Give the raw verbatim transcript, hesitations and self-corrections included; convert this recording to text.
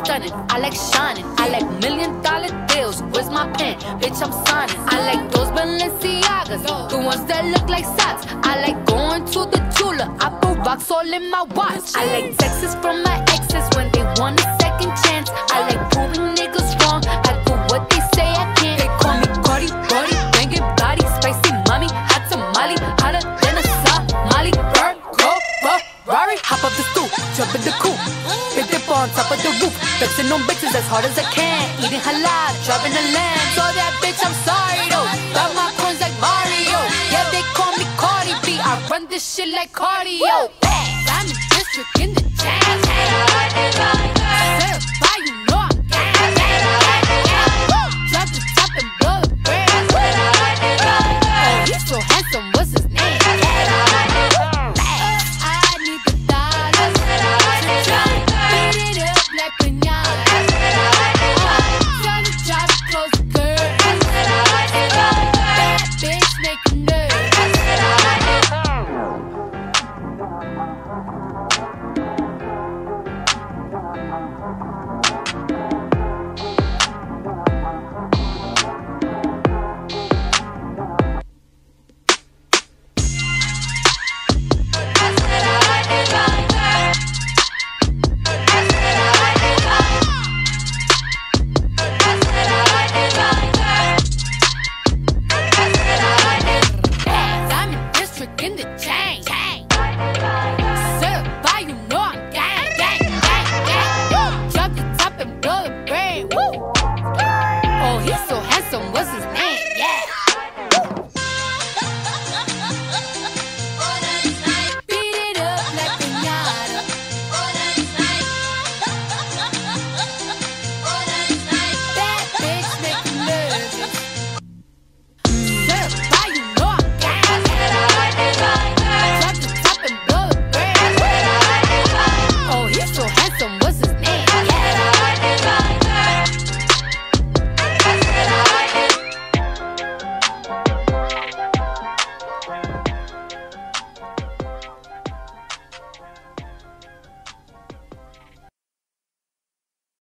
stunning, I like shining, I like million dollar deals. Where's my pen? Bitch, I'm signing. I like those Balenciagas, the ones that look like socks. I like going to the Tula, I put rocks all in my watch. I like texts from my exes when they want a second chance. I like proving niggas wrong, I do what they say I can't. They call me Cardi, Brody, banging body, spicy mommy, hot tamale, hotter than a Somali. Bird, go, Ferrari, hop up the stoop, jump in the coupe, big dip on top of the roof, flexing on bitches as hard as I can, eating halal, driving a lamb. So that bitch, I'm sorry though, got my coins like Mario. Yeah, they call me Cardi B, I run this shit like cardio. I'm in district in the jazz. Certified, you know I'm gas. Drop the top and blow the brand. Oh, he's so handsome, what's his name? I need the dollars to beat it up like pinata. Trying to try to close the curtains. Bad bitch making nerves.